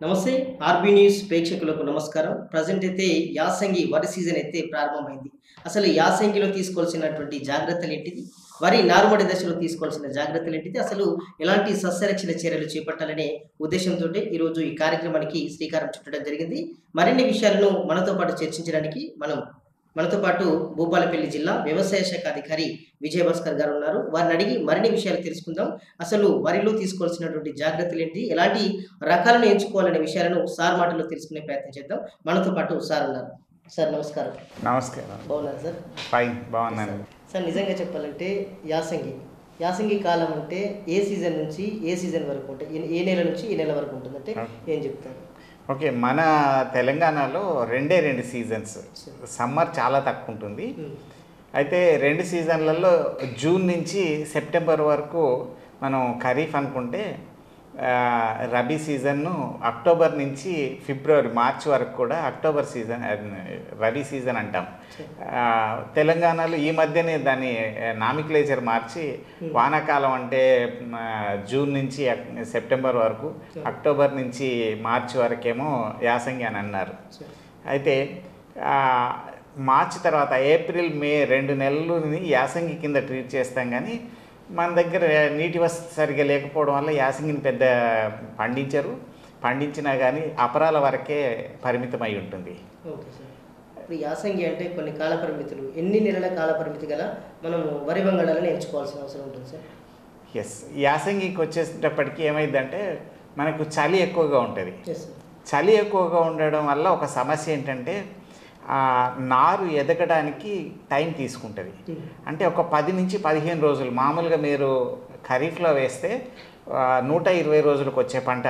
నమస్తే. RB news ప్రేక్షకులకు నమస్కారం. ప్రెజెంట్ అయితే యాసంగి వరి సీజన్ అయితే ప్రారంభమైంది. అసలు యాసంగిలో తీసుకోవాల్సినటువంటి జాగ్రత్తలేంటిది? వరి నారుమడి దశలో తీసుకోవాల్సిన జాగ్రత్తలేంటిది? అసలు ఎలాంటి సస్యరక్షణ చర్యలు చేపట్టాలనే ఉద్దేశ్యంతోటే ఈరోజు ఈ కార్యక్రమానికి శ్రీకారం చుట్టడం జరిగింది. మరిన్ని విషయాలను మనతో పాటు చర్చించడానికి మనతో పాటు భూపాలపల్లి జిల్లా వ్యవసాయ శాఖ అధికారి విజయభాస్కర్ గారు ఉన్నారు. వారిని అడిగి మరిన్ని విషయాలు తెలుసుకుందాం. అసలు వరిలో తీసుకోవాల్సినటువంటి జాగ్రత్తలేంటి? ఎలాంటి రకాలను ఎంచుకోవాలనే విషయాలను సార్ మాటల్లో తెలుసుకునే ప్రయత్నం చేద్దాం. మనతో పాటు సార్ ఉన్నారు. సార్ నమస్కారం. నమస్కారం. బాగున్నారా సార్? ఫైన్, బాగున్నాను. సార్ నిజంగా చెప్పాలంటే యాసంగి కాలం అంటే ఏ సీజన్ నుంచి ఏ సీజన్ వరకు ఉంటాయి? ఏ నెల నుంచి ఏ నెల వరకు ఉంటుందంటే ఏం చెప్తారు? ఓకే, మన తెలంగాణలో రెండు సీజన్స్. సమ్మర్ చాలా తక్కువ ఉంటుంది. అయితే రెండు సీజన్లలో జూన్ నుంచి సెప్టెంబర్ వరకు మనం ఖరీఫ్ అనుకుంటే, రబీ సీజన్ను అక్టోబర్ నుంచి ఫిబ్రవరి మార్చి వరకు కూడా అక్టోబర్ సీజన్ రబీ సీజన్ అంటాం. తెలంగాణలో ఈ మధ్యనే దాన్ని నామిక్లేచర్ మార్చి వానాకాలం అంటే జూన్ నుంచి సెప్టెంబర్ వరకు, అక్టోబర్ నుంచి మార్చి వరకేమో యాసంగి అని అన్నారు. అయితే మార్చి తర్వాత ఏప్రిల్ మే 2 నెలలని యాసంగి కింద ట్రీట్ చేస్తాం. కానీ మన దగ్గర నీటి వసతి సరిగ్గా లేకపోవడం వల్ల యాసంగిని పెద్ద పండించినా కానీ అపరాల వరకే పరిమితమై ఉంటుంది. Okay sir. ఇప్పుడు యాసంగి అంటే కొన్ని కాల పరిమితులు, ఎన్ని నెలల కాల పరిమితి గల మనము వరి వంగడాలను ఎంచుకోవాల్సిన అవసరం ఉంటుంది సార్? ఎస్, యాసంగికి వచ్చేటప్పటికి ఏమైందంటే మనకు చలి ఎక్కువగా ఉంటుంది. చలి ఎక్కువగా ఉండడం వల్ల ఒక సమస్య ఏంటంటే నారు ఎదగడానికి టైం తీసుకుంటుంది. అంటే ఒక 10 నుంచి 15 రోజులు. మామూలుగా మీరు ఖరీఫ్లో వేస్తే 120 రోజులకు వచ్చే పంట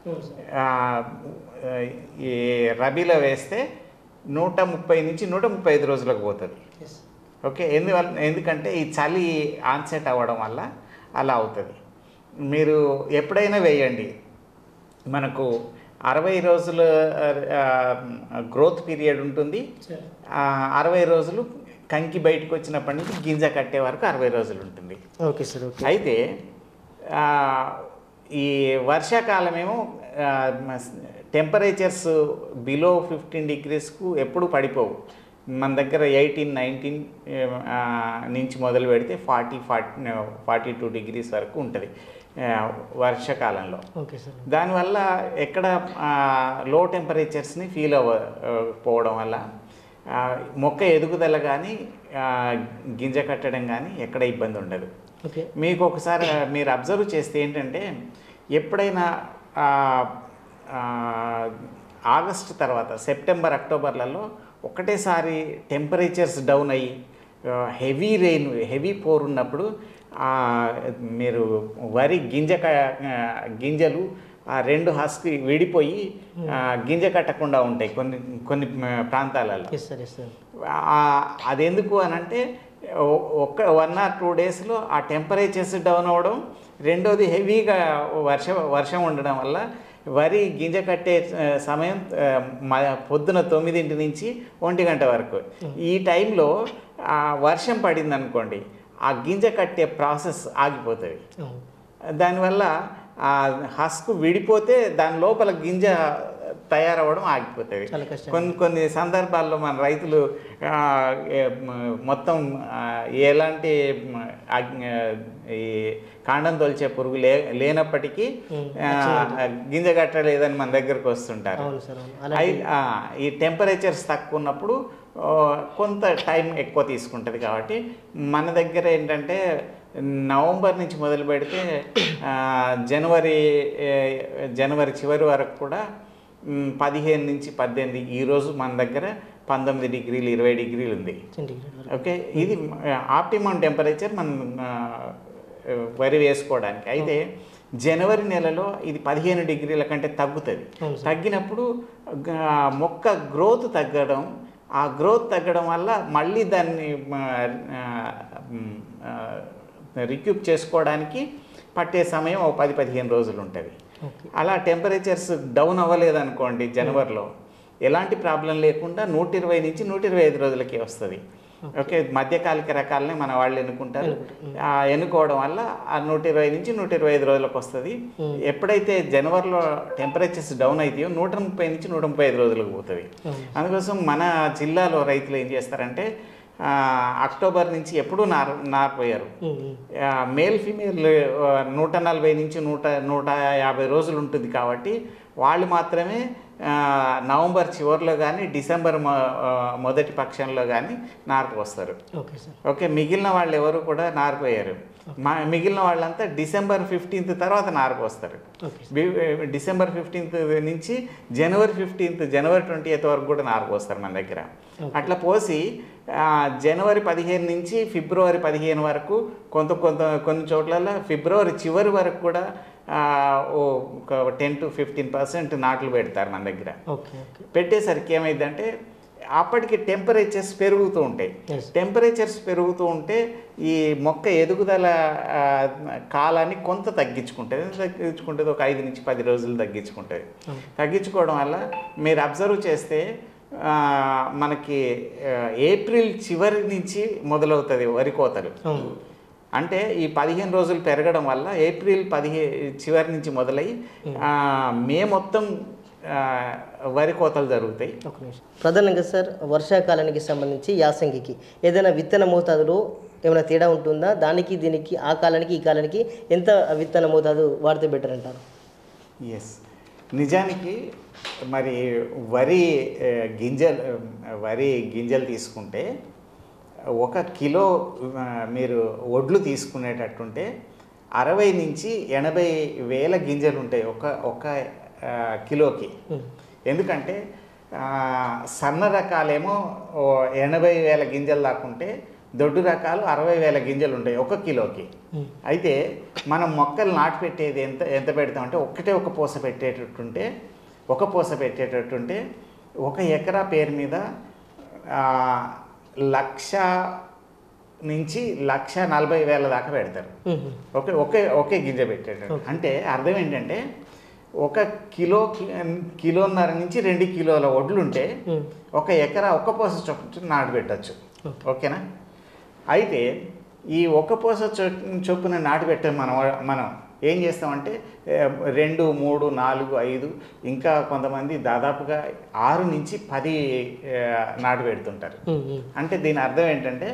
ఈ రబీలో వేస్తే 130 నుంచి 135 రోజులకు పోతుంది. ఓకే, ఎందుకంటే ఈ చలి ఆన్సెట్ అవ్వడం వల్ల అలా అవుతుంది. మీరు ఎప్పుడైనా వేయండి, మనకు 60 రోజుల గ్రోత్ పీరియడ్ ఉంటుంది. 60 రోజులు కంకి బయటకు వచ్చినప్పటి నుంచి గింజ కట్టే వరకు 60 రోజులు ఉంటుంది. Okay sir. అయితే ఈ వర్షాకాలమేమో టెంపరేచర్స్ బిలో 15 డిగ్రీస్కు ఎప్పుడు పడిపోవు. మన దగ్గర 18, 19 నుంచి మొదలు పెడితే 42 డిగ్రీస్ వరకు ఉంటుంది వర్షాకాలంలో. Okay sir. దానివల్ల ఎక్కడ లో టెంపరేచర్స్ని ఫీల్ అవ్వకపోవడం వల్ల మొక్క ఎదుగుదల కానీ గింజ కట్టడం కానీ ఎక్కడ ఇబ్బంది ఉండదు. ఓకే, మీకు ఒకసారి మీరు అబ్జర్వ్ చేస్తే ఏంటంటే, ఎప్పుడైనా ఆగస్టు తర్వాత సెప్టెంబర్ అక్టోబర్లలో ఒకటేసారి టెంపరేచర్స్ డౌన్ అయ్యి హెవీ పోర్ ఉన్నప్పుడు మీరు వరి గింజలు ఆ 2 హస్కి విడిపోయి గింజ కట్టకుండా ఉంటాయి కొన్ని ప్రాంతాలలో. అదెందుకు అని అంటే, ఒక 1 or 2 డేస్లో ఆ టెంపరేచర్స్ డౌన్ అవ్వడం, రెండోది హెవీగా వర్షం ఉండడం వల్ల వరి గింజ కట్టే సమయం పొద్దున 9 నుంచి 1 గంట వరకు. ఈ టైంలో వర్షం పడింది అనుకోండి, ఆ గింజ కట్టే ప్రాసెస్ ఆగిపోతుంది. దానివల్ల ఆ హస్క్ విడిపోతే దాని లోపల గింజ తయారవ్వడం ఆగిపోతుంది. కొన్ని సందర్భాల్లో మన రైతులు మొత్తం ఎలాంటి ఈ కాండం తొలిచే పురుగు లేనప్పటికీ గింజ కట్టలేదని మన దగ్గరకు వస్తుంటారు. ఈ టెంపరేచర్స్ తక్కువ ఉన్నప్పుడు కొంత టైం ఎక్కువ తీసుకుంటుంది. కాబట్టి మన దగ్గర ఏంటంటే నవంబర్ నుంచి మొదలు పెడితే జనవరి చివరి వరకు కూడా 15 నుంచి 18, ఈరోజు మన దగ్గర 19 డిగ్రీలు 20 డిగ్రీలు ఉంది. ఓకే, ఇది ఆప్టిమమ్ టెంపరేచర్ మనం వరి వేసుకోవడానికి. అయితే జనవరి నెలలో ఇది 15 డిగ్రీల కంటే తగ్గుతుంది. తగ్గినప్పుడు మొక్క గ్రోత్ తగ్గడం, ఆ గ్రోత్ తగ్గడం వల్ల మళ్ళీ దాన్ని రిక్యూప్ చేసుకోవడానికి పట్టే సమయం 10-15 రోజులు ఉంటుంది. అలా టెంపరేచర్స్ డౌన్ అవ్వలేదనుకోండి, జనవరిలో ఎలాంటి ప్రాబ్లం లేకుండా 120 నుంచి 125 రోజులకే వస్తుంది. ఓకే, మధ్యకాలిక రకాలని మన వాళ్ళు ఎన్నుకుంటారు. ఎన్నుకోవడం వల్ల ఆ 120 నుంచి 125 రోజులకు వస్తుంది. ఎప్పుడైతే జనవరిలో టెంపరేచర్స్ డౌన్ అవుతాయో 130 నుంచి 135 రోజులకు పోతుంది. అందుకోసం మన జిల్లాలో రైతులు ఏం చేస్తారంటే అక్టోబర్ నుంచి ఎప్పుడూ నారిపోయారు. మేల్ ఫీమేల్ 140 నుంచి 150 రోజులు ఉంటుంది కాబట్టి వాళ్ళు మాత్రమే నవంబర్ చివరిలో కానీ డిసెంబర్ మొదటి పక్షంలో కానీ నారుకు వస్తారు. ఓకే, మిగిలిన వాళ్ళు ఎవరు కూడా నారిపోయారు. మిగిలిన వాళ్ళంతా డిసెంబర్ 15th తర్వాత నారుకు వస్తారు. డిసెంబర్ 15th నుంచి జనవరి 15th, జనవరి 20th వరకు కూడా నారుకు వస్తారు మన దగ్గర. అట్లా పోసి జనవరి 15 నుంచి ఫిబ్రవరి 15 వరకు కొన్ని చోట్ల ఫిబ్రవరి చివరి వరకు కూడా ఒక 10 to 15% నాట్లు పెడతారు మన దగ్గర. పెట్టేసరికి ఏమైందంటే అప్పటికి టెంపరేచర్స్ పెరుగుతూ ఉంటాయి. టెంపరేచర్స్ పెరుగుతూ ఉంటే ఈ మొక్క ఎదుగుదల కాలాన్ని కొంత తగ్గించుకుంటుంది. తగ్గించుకుంటుంది ఒక 5 నుంచి 10 రోజులు తగ్గించుకుంటుంది. తగ్గించుకోవడం వల్ల మీరు అబ్జర్వ్ చేస్తే మనకి ఏప్రిల్ చివరి నుంచి మొదలవుతుంది వరి కోతలు. అంటే ఈ 15 రోజులు పెరగడం వల్ల ఏప్రిల్ చివరి నుంచి మొదలై మే మొత్తం వరి కోతలు జరుగుతాయి. ప్రధానంగా సార్ వర్షాకాలానికి సంబంధించి యాసంగికి ఏదైనా విత్తన మోతాదులో ఏమైనా తేడా ఉంటుందా? దానికి దీనికి ఆ కాలానికి ఈ కాలానికి ఎంత విత్తన మోతాదు వాడితే బెటర్ అంటారు? ఎస్, నిజానికి మరి వరి గింజలు తీసుకుంటే 1 కిలో మీరు వడ్లు తీసుకునేటట్టుంటే 60 నుంచి 80 వేల గింజలు ఉంటాయి ఒక కిలోకి. ఎందుకంటే సన్న రకాలేమో 80 వేల గింజలు దాకుంటే దొడ్డు రకాలు 60 వేల గింజలు ఉంటాయి 1 కిలోకి. అయితే మనం మొక్కలు నాటు పెట్టేది ఎంత పెడతామంటే ఒక పూస పెట్టేటట్టుంటే 1 ఎకరా పేరు మీద 1,00,000 నుంచి 1,40,000 దాకా పెడతారు. ఒకే గింజ పెట్టేటట్టు. అంటే అర్థం ఏంటంటే 1 కిలోన్నర నుంచి 2 కిలోల వడ్లుంటే 1 ఎకరా 1 పూస చొప్పున నాటు పెట్టచ్చు. ఓకేనా? అయితే ఈ 1 పూస చొప్పున నాటు పెట్టే మనం ఏం చేస్తామంటే 2, 3, 4, 5 ఇంకా కొంతమంది దాదాపుగా 6 నుంచి 10 నాటు పెడుతుంటారు. అంటే దీని అర్థం ఏంటంటే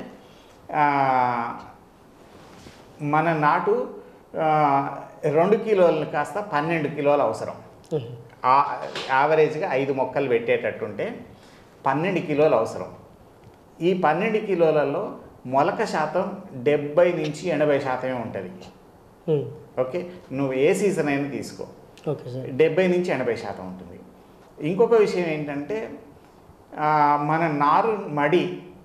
మన నాటు 2 కిలోలు కాస్త 12 కిలోలు అవసరం. యావరేజ్గా 5 మొక్కలు పెట్టేటట్టుంటే 12 కిలోలు అవసరం. ఈ 12 కిలోలలో మొలక శాతం 70 నుంచి 80% ఉంటుంది. ఓకే, నువ్వు ఏ సీజన్ అయినా తీసుకో, 70 నుంచి 80% ఉంటుంది. ఇంకొక విషయం ఏంటంటే మన నారుమడి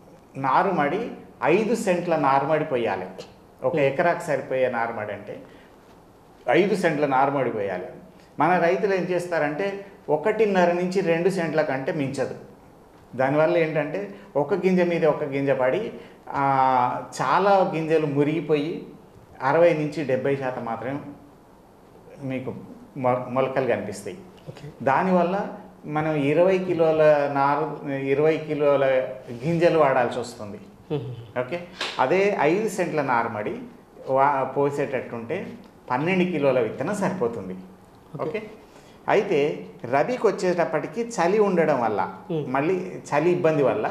5 సెంట్ల నారుమడి పోయాలి. 1 ఎకరాకు సరిపోయే నారుమడి అంటే 5 సెంట్ల నారుమడి పోయాలి. మన రైతులు ఏం చేస్తారంటే 1.5 నుంచి 2 సెంట్ల కంటే మించదు. దానివల్ల ఏంటంటే 1 గింజ మీద 1 గింజ పడి చాలా గింజలు మురిగిపోయి 60 నుంచి 70% మాత్రమే మీకు మొలకలు కనిపిస్తాయి. దానివల్ల మనం 20 కిలోల గింజలు వాడాల్సి వస్తుంది. ఓకే, అదే 5 సెంట్ల నారుమడి పోసేటట్టుంటే 12 కిలోల విత్తనం సరిపోతుంది. ఓకే, అయితే రబీకి వచ్చేటప్పటికి చలి ఉండడం వల్ల మళ్ళీ చలి ఇబ్బంది వల్ల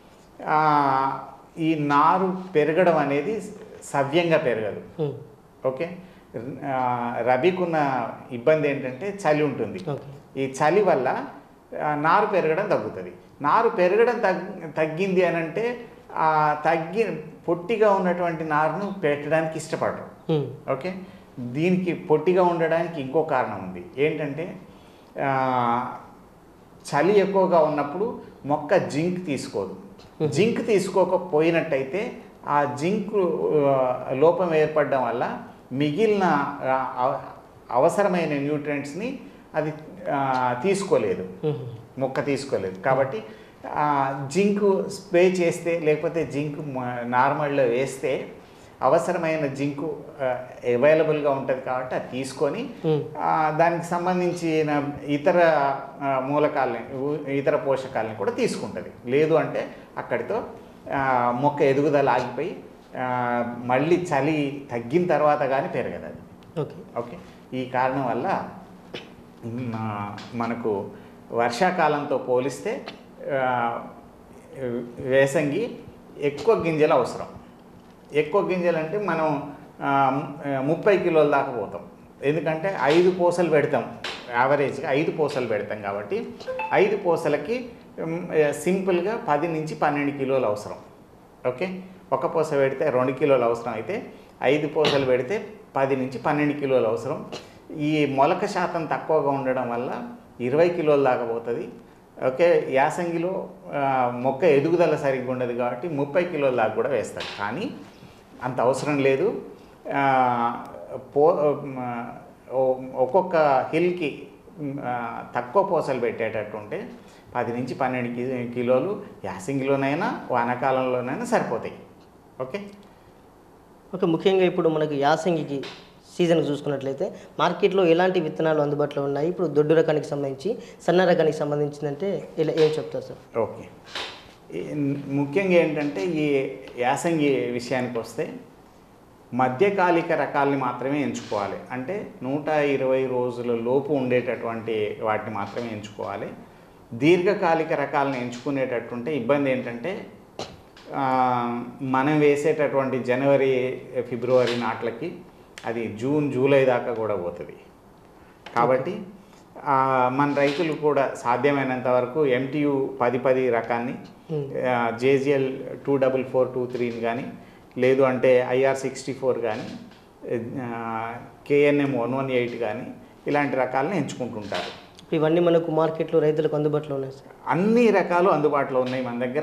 ఈ నారు పెరగడం అనేది సవ్యంగా పెరగదు. ఓకే, రబీకి ఉన్న ఇబ్బంది ఏంటంటే చలి ఉంటుంది. ఈ చలి వల్ల నారు పెరగడం తగ్గుతుంది. నారు పెరగడం తగ్గింది అని అంటే పొట్టిగా ఉన్నటువంటి నారును పెట్టడానికి ఇష్టపడరు. ఓకే, దీనికి పొట్టిగా ఉండడానికి ఇంకో కారణం ఉంది. ఏంటంటే చలి ఎక్కువగా ఉన్నప్పుడు మొక్క జింక్ తీసుకోదు. జింక్ తీసుకోకపోయినట్టయితే ఆ జింక్ లోపం ఏర్పడడం వల్ల మిగిలిన అవసరమైన న్యూట్రియంట్స్ని అది తీసుకోలేదు, మొక్క తీసుకోలేదు. కాబట్టి జింక్ స్ప్రే చేస్తే లేకపోతే జింక్ నార్మల్లో వేస్తే అవసరమైన జింకు అవైలబుల్గా ఉంటుంది కాబట్టి అది తీసుకొని దానికి సంబంధించిన ఇతర మూలకాలని ఇతర పోషకాలని కూడా తీసుకుంటుంది. లేదు అంటే అక్కడితో మొక్క ఎదుగుదల ఆగిపోయి మళ్ళీ చలి తగ్గిన తర్వాత కానీ పెరగదు అది. ఓకే. ఓకే, ఈ కారణం వల్ల మనకు వర్షాకాలంతో పోలిస్తే వేసంగి ఎక్కువ గింజలు అవసరం. ఎక్కువ గింజలు అంటే మనం 30 కిలోల దాకా పోతాం. ఎందుకంటే 5 పూసలు పెడతాం, యావరేజ్గా 5 పూసలు పెడతాం కాబట్టి 5 పూసలకి సింపుల్గా 10 నుంచి 12 కిలోలు అవసరం. ఓకే, ఒక పూస పెడితే 2 కిలోలు అవసరం అయితే 5 పూసలు పెడితే 10 నుంచి 12 కిలోలు అవసరం. ఈ మొలక శాతం తక్కువగా ఉండడం వల్ల 20 కిలోల దాకా పోతుంది. ఓకే, యాసంగిలో మొక్క ఎదుగుదల సరిగ్గా ఉండదు కాబట్టి 30 కిలోల దాకా కూడా వేస్తారు. కానీ అంత అవసరం లేదు. ఒక్కొక్క హిల్కి తక్కువ పూసలు పెట్టేటట్టు ఉంటే 10 నుంచి 12 కిలోలు యాసంగిలోనైనా వానాకాలంలోనైనా సరిపోతాయి. ఓకే. ఓకే, ముఖ్యంగా ఇప్పుడు మనకి యాసంగికి సీజన్ చూసుకున్నట్లయితే మార్కెట్లో ఎలాంటి విత్తనాలు అందుబాటులో ఉన్నాయి? ఇప్పుడు దొడ్డు రకానికి సంబంధించి సన్న రకానికి సంబంధించిందంటే ఇలా ఏం చెప్తారు సార్? ఓకే, ముఖ్యంగా ఏంటంటే ఈ యాసంగి విషయానికి వస్తే మధ్యకాలిక రకాలని మాత్రమే ఎంచుకోవాలి. అంటే 120 రోజుల లోపు ఉండేటటువంటి వాటిని మాత్రమే ఎంచుకోవాలి. దీర్ఘకాలిక రకాలను ఎంచుకునేటట్టుంటే ఇబ్బంది ఏంటంటే మనం వేసేటటువంటి జనవరి ఫిబ్రవరి నాట్లకి అది జూన్ జూలై దాకా కూడా పోతుంది. కాబట్టి మన రైతులు కూడా సాధ్యమైనంత వరకు MTU 1010 రకాన్ని, JGL 24423 కానీ, లేదు అంటే IR 64 కానీ, KNM 118 కానీ ఇలాంటి రకాలను ఎంచుకుంటుంటారు. ఇవన్నీ మనకు మార్కెట్లో రైతులకు అందుబాటులో ఉన్నాయి సార్? అన్ని రకాలు అందుబాటులో ఉన్నాయి మన దగ్గర.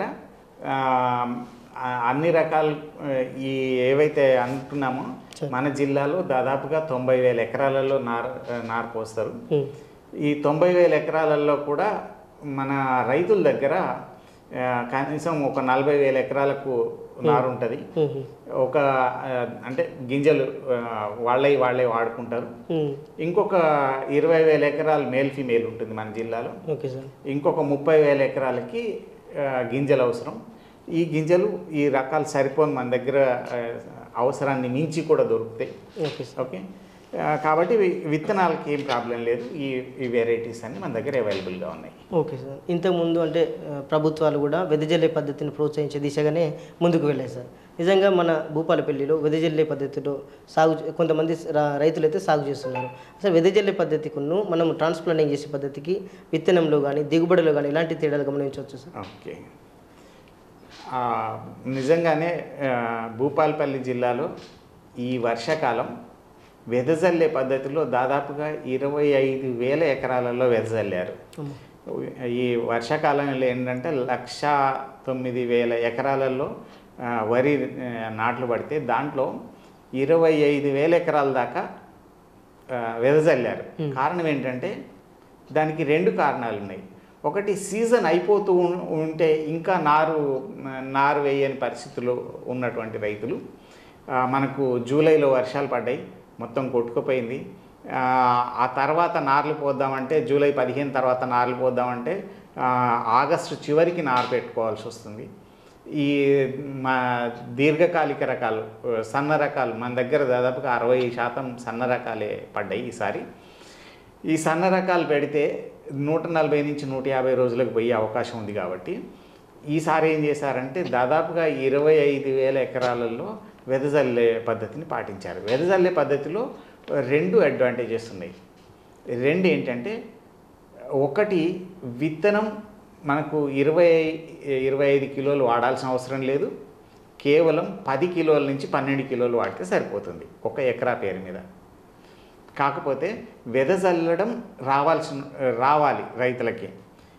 అన్ని రకాలు ఈ ఏవైతే అంటున్నామో మన జిల్లాలో దాదాపుగా 90,000 ఎకరాలలో నారు పోస్తారు. ఈ 90,000 ఎకరాలలో కూడా మన రైతుల దగ్గర కనీసం ఒక 40,000 ఎకరాలకు నారు ఉంటుంది. ఒక అంటే గింజలు వాళ్ళే వాడుకుంటారు. ఇంకొక 20,000 ఎకరాలు మేల్ ఫీమేల్ ఉంటుంది మన జిల్లాలో. ఇంకొక 30,000 ఎకరాలకి గింజలు అవసరం. ఈ గింజలు ఈ రకాలు సరిపోని మన దగ్గర అవసరాన్ని మించి కూడా దొరుకుతాయి. ఓకే, కాబట్టి విత్తనాలకి ఏం ప్రాబ్లం లేదు. ఈ వెరైటీస్ అన్ని మన దగ్గర అవైలబుల్గా ఉన్నాయి. ఓకే సార్, ఇంతకుముందు అంటే ప్రభుత్వాలు కూడా వెదజల్లే పద్ధతిని ప్రోత్సహించే దిశగానే ముందుకు వెళ్ళాయి సార్. నిజంగా మన భూపాలపల్లిలో వెదజల్లే పద్ధతిలో కొంతమంది రైతులైతే సాగు చేస్తున్నారు. అసలు వెదజల్లే పద్ధతికును మనం ట్రాన్స్ప్లాంటింగ్ చేసే పద్ధతికి విత్తనంలో కానీ దిగుబడిలో కానీ ఎలాంటి తేడాలు గమనించవచ్చు సార్? ఓకే, నిజంగానే భూపాలపల్లి జిల్లాలో ఈ వర్షాకాలం వెదజల్లే పద్ధతిలో దాదాపుగా 25,000 ఎకరాలలో వెదజల్లారు. ఈ వర్షాకాలంలో ఏంటంటే 109,000 ఎకరాలలో వరి నాట్లు పడితే దాంట్లో 25,000 ఎకరాల దాకా వెదజల్లారు. కారణం ఏంటంటే దానికి 2 కారణాలు ఉన్నాయి. ఒకటి, సీజన్ అయిపోతూ ఉంటే ఇంకా నారు వేయని పరిస్థితుల్లో ఉన్నటువంటి రైతులు, మనకు జూలైలో వర్షాలు పడ్డాయి, మొత్తం కొట్టుకుపోయింది. ఆ తర్వాత నార్లు పోద్దామంటే జూలై 15 తర్వాత నార్లు పోద్దామంటే ఆగస్టు చివరికి నారు పెట్టుకోవాల్సి వస్తుంది. ఈ మా దీర్ఘకాలిక రకాలు సన్న రకాలు మన దగ్గర దాదాపుగా 60% సన్న రకాలే పడ్డాయి ఈసారి. ఈ సన్న రకాలు పెడితే 140 నుంచి 150 రోజులకు పోయే అవకాశం ఉంది. కాబట్టి ఈసారి ఏం చేశారంటే దాదాపుగా 25,000 ఎకరాలలో వెదజల్లే పద్ధతిని పాటించారు. వెదజల్లే పద్ధతిలో 2 అడ్వాంటేజెస్ ఉన్నాయి. 2 ఏంటంటే, ఒకటి, విత్తనం మనకు 20-25 కిలోలు వాడాల్సిన అవసరం లేదు. కేవలం 10 కిలోల నుంచి 12 కిలోలు వాడితే సరిపోతుంది ఒక ఎకరా పేరు మీద. కాకపోతే వెదజల్లడం రావాలి రైతులకి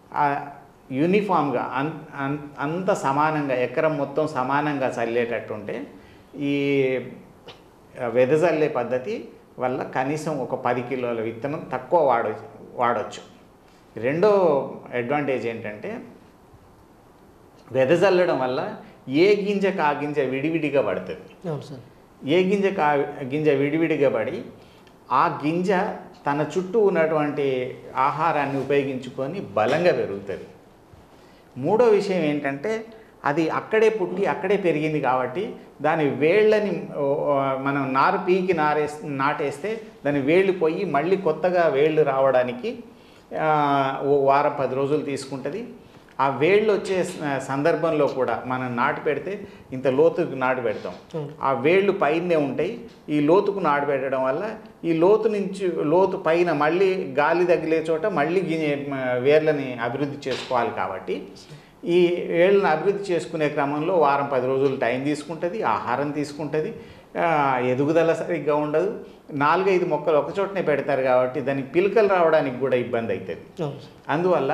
యూనిఫామ్గా అంత సమానంగా ఎకరం మొత్తం సమానంగా చల్లేటట్టుంటే ఈ వెదజల్లే పద్ధతి వల్ల కనీసం ఒక 10 కిలోల విత్తనం తక్కువ వాడవచ్చు. రెండో అడ్వాంటేజ్ ఏంటంటే, వెదజల్లడం వల్ల ఏ గింజకు ఆ గింజ విడివిడిగా పడుతుంది. ఏ గింజకు ఆ గింజ విడివిడిగా పడి ఆ గింజ తన చుట్టూ ఉన్నటువంటి ఆహారాన్ని ఉపయోగించుకొని బలంగా పెరుగుతుంది. మూడో విషయం ఏంటంటే, అది అక్కడే పుట్టి అక్కడే పెరిగింది కాబట్టి దాని వేళ్ళని మనం నారు పీకి నాటేస్తే దాని వేళ్ళు పోయి మళ్ళీ కొత్తగా వేళ్ళు రావడానికి ఓ వారం 10 రోజులు తీసుకుంటుంది. ఆ వేళ్ళు వచ్చే సందర్భంలో కూడా మనం నాటు పెడితే ఇంత లోతుకు నాటు పెడతాం, ఆ వేళ్ళు పైనే ఉంటాయి. ఈ లోతుకు నాటు పెట్టడం వల్ల ఈ లోతు పైన మళ్ళీ గాలి తగిలే చోట మళ్ళీ వేర్లని అభివృద్ధి చేసుకోవాలి. కాబట్టి ఈ వేళ్ళని అభివృద్ధి చేసుకునే క్రమంలో వారం 10 రోజులు టైం తీసుకుంటుంది, ఆహారం తీసుకుంటుంది, ఎదుగుదల సరిగ్గా ఉండదు. 4-5 మొక్కలు ఒక చోటనే పెడతారు కాబట్టి దానికి పిలకలు రావడానికి కూడా ఇబ్బంది అవుతుంది. అందువల్ల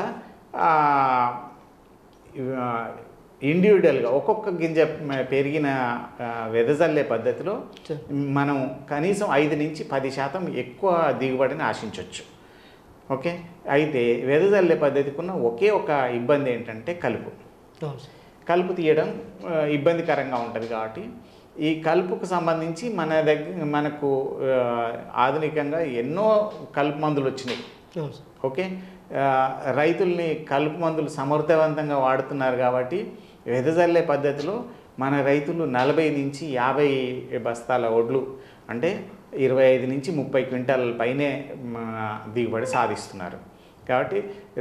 ఇండివిజువల్గా ఒక్కొక్క గింజ పెరిగిన వెదజల్లే పద్ధతిలో మనం కనీసం 5-10% ఎక్కువ దిగుబడిని ఆశించవచ్చు. ఓకే, అయితే వెదజల్లే పద్ధతికి ఉన్న ఒకే ఒక ఇబ్బంది ఏంటంటే కలుపు తీయడం ఇబ్బందికరంగా ఉంటుంది. కాబట్టి ఈ కలుపుకు సంబంధించి మనకు ఆధునికంగా ఎన్నో కలుపు మందులు వచ్చినాయి. ఓకే, రైతుల్ని కలుపు మందులు సమర్థవంతంగా వాడుతున్నారు. కాబట్టి వెదజల్లే పద్ధతిలో మన రైతులు 40-50 బస్తాల ఒడ్లు అంటే 25-30 క్వింటాల పైనే దిగుబడి సాధిస్తున్నారు. కాబట్టి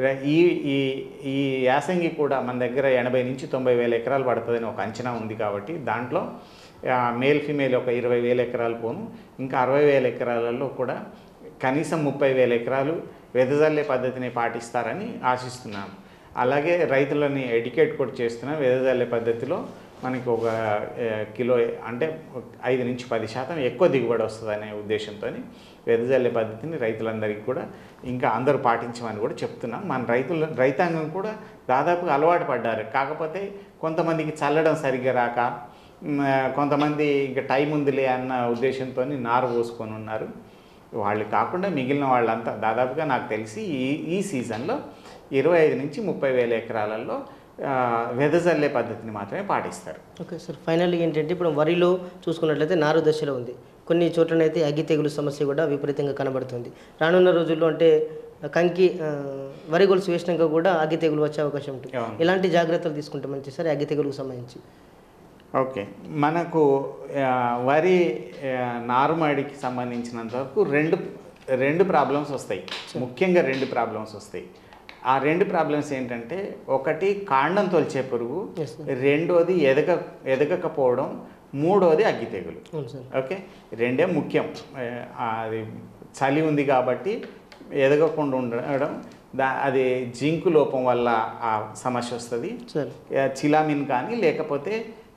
ఈ యాసంగి కూడా మన దగ్గర 80-90 వేల ఎకరాలు పడుతుందని ఒక అంచనా ఉంది. కాబట్టి దాంట్లో మేల్ ఫీమేల్ ఒక 20,000 ఎకరాలు పోను, ఇంకా 60,000 ఎకరాలలో కూడా కనీసం 30,000 ఎకరాలు వెదజల్లే పద్ధతిని పాటిస్తారని ఆశిస్తున్నాను. అలాగే రైతులని ఎడ్యుకేట్ కూడా చేస్తున్నాం. వెదజల్లే పద్ధతిలో మనకి ఒక కిలో అంటే 5-10% ఎక్కువ దిగుబడి వస్తుందనే ఉద్దేశంతో వెదజల్లే పద్ధతిని రైతులందరికీ కూడా ఇంకా అందరూ పాటించమని కూడా చెప్తున్నాం. మన రైతాంగం కూడా దాదాపుగా అలవాటు పడ్డారు. కాకపోతే కొంతమందికి చల్లడం సరిగ్గా రాక, కొంతమంది ఇంకా టైం ఉందిలే అన్న ఉద్దేశంతో నారు పోసుకొని ఉన్నారు. వాళ్ళు కాకుండా మిగిలిన వాళ్ళంతా దాదాపుగా నాకు తెలిసి ఈ సీజన్లో 25-30 వేల ఎకరాలలో వెదజల్లే పద్ధతిని మాత్రమే పాటిస్తారు. ఓకే సార్, ఫైనల్గా ఏంటంటే ఇప్పుడు వరిలో చూసుకున్నట్లయితే నారు దశలో ఉంది. కొన్ని చోట్లనైతే అగ్గి తెగులు సమస్య కూడా విపరీతంగా కనబడుతుంది. రానున్న రోజుల్లో అంటే కంకి వరి గొలుసు వేసినాక కూడా అగ్గి తెగులు వచ్చే అవకాశం ఉంటుంది. ఎలాంటి జాగ్రత్తలు తీసుకుంటే మంచిది సార్ అగ్గి తెగులుకు సంబంధించి? ఓకే, మనకు వరి నారుమడికి సంబంధించినంత వరకు రెండు ప్రాబ్లమ్స్ వస్తాయి. ముఖ్యంగా 2 ప్రాబ్లమ్స్ వస్తాయి. ఆ 2 ప్రాబ్లమ్స్ ఏంటంటే, ఒకటి కాండం తొలిచే పురుగు, రెండోది ఎదగకపోవడం, మూడోది అగ్గి తెగులు. ఓకే, 2 ముఖ్యం. అది చలి ఉంది కాబట్టి ఎదగకుండా ఉండడం, అది జింకు లోపం వల్ల ఆ సమస్య వస్తుంది. చిలామిన్ కానీ లేకపోతే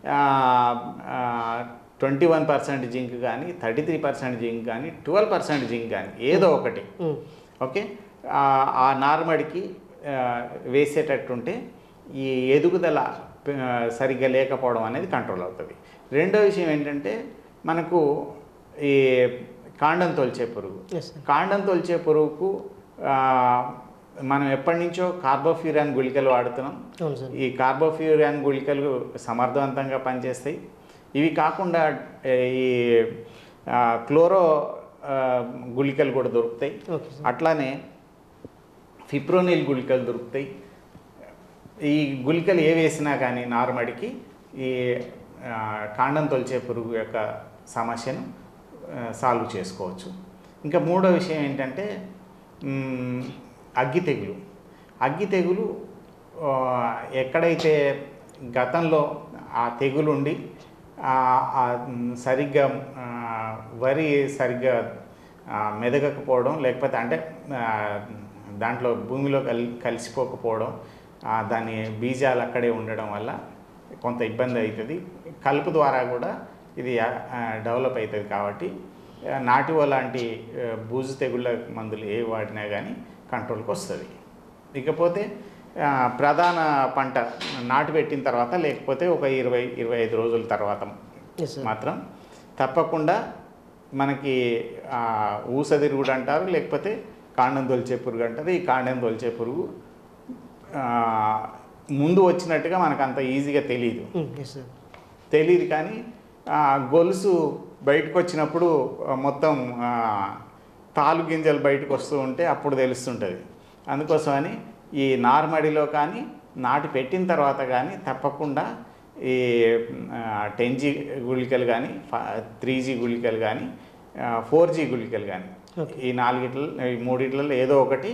21% జింక్ కానీ, 33% జింక్ కానీ, 12% జింక్ కానీ ఏదో ఒకటి. ఓకే, ఆ నార్మడికి వేసేటట్టుంటే ఈ ఎదుగుదల సరిగ్గా లేకపోవడం అనేది కంట్రోల్ అవుతుంది. రెండో విషయం ఏంటంటే, మనకు ఈ కాండం తొలిచే పురుగుకు మనం ఎప్పటి నుంచో కార్బోఫ్యూరాన్ గుళికలు వాడుతున్నాం. ఈ కార్బోఫ్యూరాన్ గుళికలు సమర్థవంతంగా పనిచేస్తాయి. ఇవి కాకుండా ఈ క్లోరో గుళికలు కూడా దొరుకుతాయి. అట్లానే ఫిప్రోనిల్ గుళికలు దొరుకుతాయి. ఈ గుళికలు ఏ వేసినా కానీ నార్మడికి ఈ కాండం తొలిచే పురుగు యొక్క సమస్యను సాల్వ్ చేసుకోవచ్చు. ఇంకా మూడో విషయం ఏంటంటే అగ్గి తెగులు ఎక్కడైతే గతంలో ఆ తెగులుండి సరిగ్గా వరి సరిగ్గా మెదగకపోవడం, లేకపోతే అంటే దాంట్లో భూమిలో కలిసిపోకపోవడం, దాని బీజాలు అక్కడే ఉండడం వల్ల కొంత ఇబ్బంది అవుతుంది. కలుపు ద్వారా కూడా ఇది డెవలప్ అవుతుంది. కాబట్టి నాటువ లాంటి బూజు తెగుళ్ళ మందులు ఏ వాడినా కానీ కంట్రోల్కి వస్తుంది. ఇకపోతే ప్రధాన పంట నాటు పెట్టిన తర్వాత, లేకపోతే ఒక 20-25 రోజుల తర్వాత మాత్రం తప్పకుండా మనకి ఊసదిరుగుడు అంటారు, లేకపోతే కాండం తొలిచే పురుగు అంటారు. ఈ కాండం తొలిచే పురుగు ముందు వచ్చినట్టుగా మనకు అంత ఈజీగా తెలియదు కానీ గొలుసు బయటకు వచ్చినప్పుడు మొత్తం తాలు గింజలు బయటకు వస్తూ ఉంటే అప్పుడు తెలుస్తుంటుంది. అందుకోసమని ఈ నార్మడిలో కానీ నాటి పెట్టిన తర్వాత కానీ తప్పకుండా ఈ 10G గుళికలు కానీ 3G గుళికలు కానీ 4G గుళికలు కానీ ఈ మూడిట్లలో ఏదో ఒకటి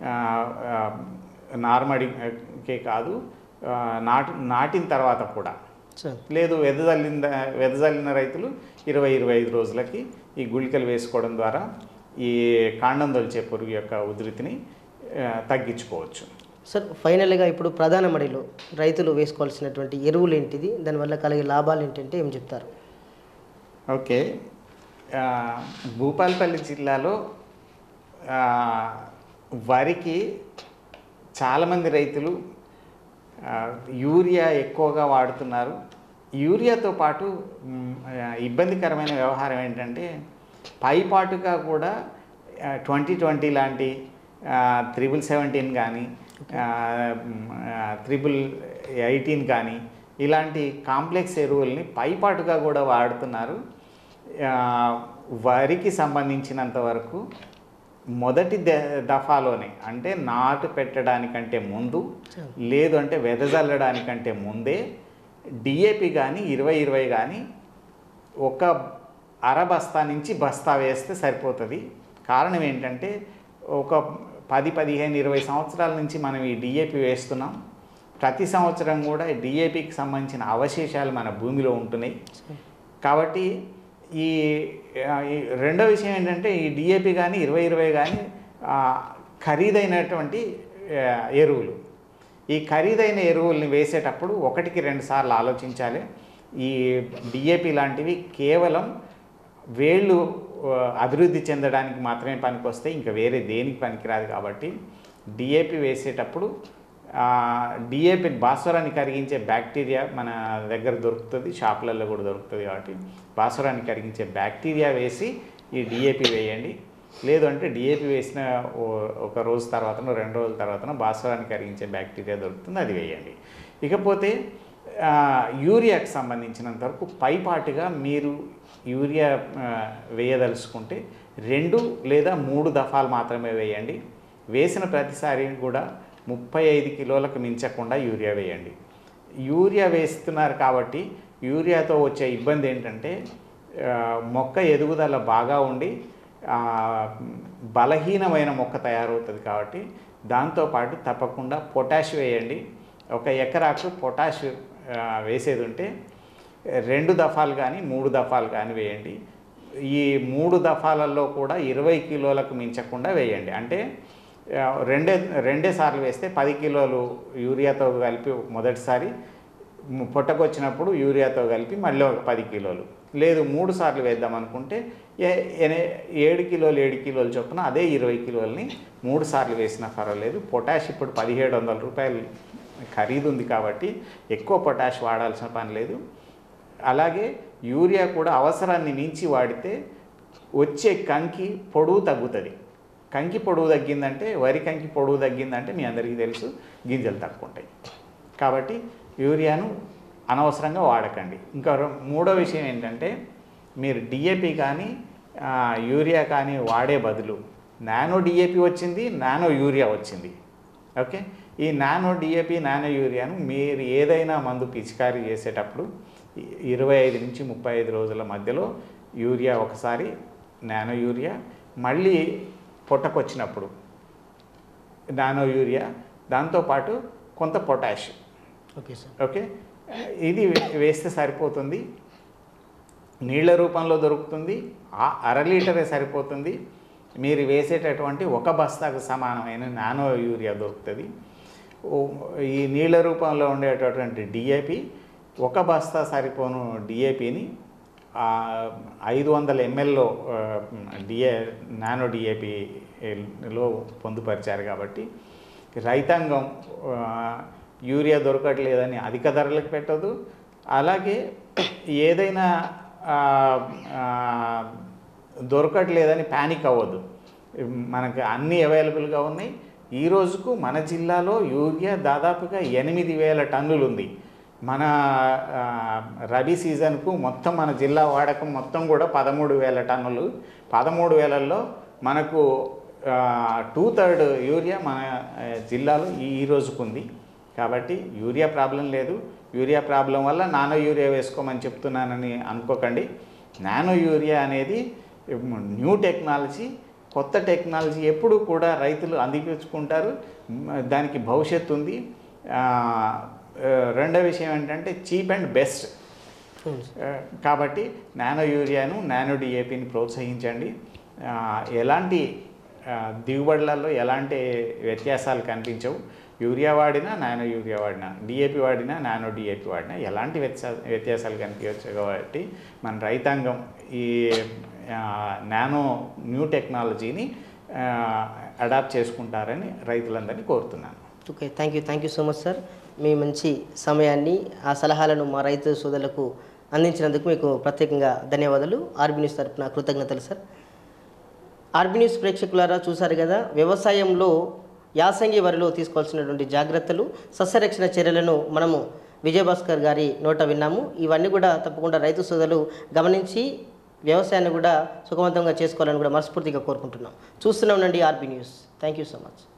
నార్మడికే కాదు నాటిన తర్వాత కూడా లేదు వెదజల్లిన రైతులు 20-25 రోజులకి ఈ గుళికలు వేసుకోవడం ద్వారా ఈ కాండం దొల్చే పురుగు యొక్క ఉధృతిని తగ్గించుకోవచ్చు. సార్ ఫైనల్గా ఇప్పుడు ప్రధాన మడిలో రైతులు వేసుకోవాల్సినటువంటి ఎరువులు ఏంటిది, దానివల్ల కలిగే లాభాలు ఏంటంటే ఏం చెప్తారు? ఓకే, భూపాలపల్లి జిల్లాలో వరికి చాలామంది రైతులు యూరియా ఎక్కువగా వాడుతున్నారు. యూరియాతో పాటు ఇబ్బందికరమైన వ్యవహారం ఏంటంటే పైపాటుగా కూడా 2020 లాంటి 1717 కానీ 18 కానీ ఇలాంటి కాంప్లెక్స్ ఎరువుల్ని పైపాటుగా కూడా వాడుతున్నారు. వరికి సంబంధించినంత వరకు మొదటి దఫాలోనే అంటే నాటు పెట్టడానికంటే ముందు లేదు అంటే వెదజల్లడానికంటే ముందే డిఏపి కానీ 20-20 కానీ ఒక అర బస్తా నుంచి బస్తా వేస్తే సరిపోతుంది. కారణం ఏంటంటే ఒక 10-15-20 సంవత్సరాల నుంచి మనం ఈ డిఏపి వేస్తున్నాం. ప్రతి సంవత్సరం కూడా డిఏపికి సంబంధించిన అవశేషాలు మన భూమిలో ఉంటున్నాయి. కాబట్టి ఈ రెండో విషయం ఏంటంటే ఈ డిఏపి కానీ 20-20 కానీ ఖరీదైనటువంటి ఎరువులు. ఈ ఖరీదైన ఎరువుల్ని వేసేటప్పుడు 1-2 సార్లు ఆలోచించాలి. ఈ డిఏపి లాంటివి కేవలం వేళ్ళు అభివృద్ధి చెందడానికి మాత్రమే పనికొస్తాయి, ఇంకా వేరే దేనికి పనికిరాదు. కాబట్టి డిఏపి వేసేటప్పుడు డిఏపి భాస్వరాన్ని కరిగించే బ్యాక్టీరియా మన దగ్గర దొరుకుతుంది, షాపులలో కూడా దొరుకుతుంది. కాబట్టి భాస్వరాన్ని కరిగించే బ్యాక్టీరియా వేసి ఈ డిఏపి వేయండి. లేదు అంటే డిఏపి వేసిన ఒక రోజు తర్వాతనో 2 రోజుల తర్వాతనో భాస్వరాన్ని కరిగించే బ్యాక్టీరియా దొరుకుతుంది, అది వేయండి. ఇకపోతే యూరియాకి సంబంధించినంత వరకు పైపాటుగా మీరు యూరియా వేయదలుచుకుంటే 2 లేదా 3 దఫాలు మాత్రమే వేయండి. వేసిన ప్రతిసారి కూడా 35 కిలోలకు మించకుండా యూరియా వేయండి. యూరియా వేస్తున్నారు కాబట్టి యూరియాతో వచ్చే ఇబ్బంది ఏంటంటే మొక్క ఎదుగుదల బాగా ఉండి బలహీనమైన మొక్క తయారవుతుంది. కాబట్టి దాంతోపాటు తప్పకుండా పొటాష్ వేయండి. 1 ఎకరాకు పొటాష్ వేసేది ఉంటే 2 దఫాలు కానీ 3 దఫాలు కానీ వేయండి. ఈ 3 దఫాలలో కూడా 20 కిలోలకు మించకుండా వేయండి. అంటే రెండే సార్లు వేస్తే 10 కిలోలు యూరియాతో కలిపి మొదటిసారి పొట్టకొచ్చినప్పుడు యూరియాతో కలిపి మళ్ళీ ఒక 10 కిలోలు, లేదు 3 సార్లు వేద్దాం అనుకుంటే 7 కిలోలు చొప్పున అదే 20 కిలోలని 3 సార్లు వేసినా పర్వాలేదు. పొటాష్ ఇప్పుడు 1700 రూపాయలు ఖరీదు ఉంది కాబట్టి ఎక్కువ పొటాష్ వాడాల్సిన పని లేదు. అలాగే యూరియా కూడా అవసరాన్ని మించి వాడితే వచ్చే కంకి పొడవు తగ్గుతుంది. కంకి పొడవు తగ్గిందంటే వరి కంకి పొడవు తగ్గిందంటే మీ అందరికీ తెలుసు గింజలు తక్కువ ఉంటాయి. కాబట్టి యూరియాను అనవసరంగా వాడకండి. ఇంకా మూడో విషయం ఏంటంటే మీరు డిఏపి కానీ యూరియా కానీ వాడే బదులు నానో డిఏపి వచ్చింది, నానో యూరియా వచ్చింది. ఓకే, ఈ నానో డిఏపి నానో యూరియాను మీరు ఏదైనా మందు పిచికారీ చేసేటప్పుడు 25 నుంచి 35 రోజుల మధ్యలో యూరియా ఒకసారి, నానో యూరియా, మళ్ళీ పొట్టకొచ్చినప్పుడు నానో యూరియా, దాంతోపాటు కొంత పొటాష్. Okay sir. ఓకే, ఇది వేస్తే సరిపోతుంది. నీళ్ళ రూపంలో దొరుకుతుంది, 1/2 లీటరే సరిపోతుంది. మీరు వేసేటటువంటి 1 బస్తాకు సమానమైన నానో యూరియా దొరుకుతుంది. ఈ నీళ్ళ రూపంలో ఉండేటటువంటి డిఏపి 1 బస్తా సరిపోను డిఏపిని 500 mlలో నానో డిఏపిలో పొందుపరిచారు. కాబట్టి రైతాంగం యూరియా దొరకట్లేదని అధిక ధరలకు పెట్టదు. అలాగే ఏదైనా దొరకట్లేదని ప్యానిక్ అవ్వద్దు. మనకు అన్నీ అవైలబుల్గా ఉన్నాయి. ఈ రోజుకు మన జిల్లాలో యూరియా దాదాపుగా 8000 టన్నులు ఉంది. మన రబీ సీజన్కు మొత్తం మన జిల్లా వాడకం మొత్తం కూడా 13,000 టన్నులు. 13,000లో మనకు 2/3 యూరియా మన జిల్లాలో ఈ రోజుకు ఉంది. కాబట్టి యూరియా ప్రాబ్లం లేదు. యూరియా ప్రాబ్లం వల్ల నానో యూరియా వేసుకోమని చెప్తున్నానని అనుకోకండి. నానో యూరియా అనేది న్యూ టెక్నాలజీ, కొత్త టెక్నాలజీ ఎప్పుడు కూడా రైతులు అందిపుచ్చుకుంటారు. దానికి భవిష్యత్తు ఉంది. రెండో విషయం ఏంటంటే చీప్ అండ్ బెస్ట్. కాబట్టి నానో యూరియాను, నానో డిఏపిని ప్రోత్సహించండి. ఎలాంటి దిగుబడులలో ఎలాంటి వ్యత్యాసాలు కనిపించవు. యూరియా వాడినా, నానో యూరియా వాడినా, డిఏపి వాడినా, నానో డిఏపి వాడినా ఎలాంటి వ్యత్యాసాలు కనిపించవు. కాబట్టి మన రైతాంగం ఈ నానో న్యూ టెక్నాలజీని అడాప్ట్ చేసుకుంటారని రైతులందరినీ కోరుతున్నాను. Okay, thank you so much sir. మీ మంచి సమయాన్ని, ఆ సలహాలను మా రైతు సోదరులకు అందించినందుకు మీకు ప్రత్యేకంగా ధన్యవాదాలు. ఆర్బీ న్యూస్ తరపున కృతజ్ఞతలు సార్. ఆర్బీ న్యూస్ ప్రేక్షకులారా, చూశారు కదా, వ్యవసాయంలో యాసంగి వరిలో తీసుకోవాల్సినటువంటి జాగ్రత్తలు, సస్యరక్షణ చర్యలను మనము విజయభాస్కర్ గారి నోట విన్నాము. ఇవన్నీ కూడా తప్పకుండా రైతు సోదరులు గమనించి వ్యవసాయాన్ని కూడా సుఖవంతంగా చేసుకోవాలని కూడా మనస్ఫూర్తిగా కోరుకుంటున్నాం. చూస్తూనే ఉండండి RB news. Thank you so much.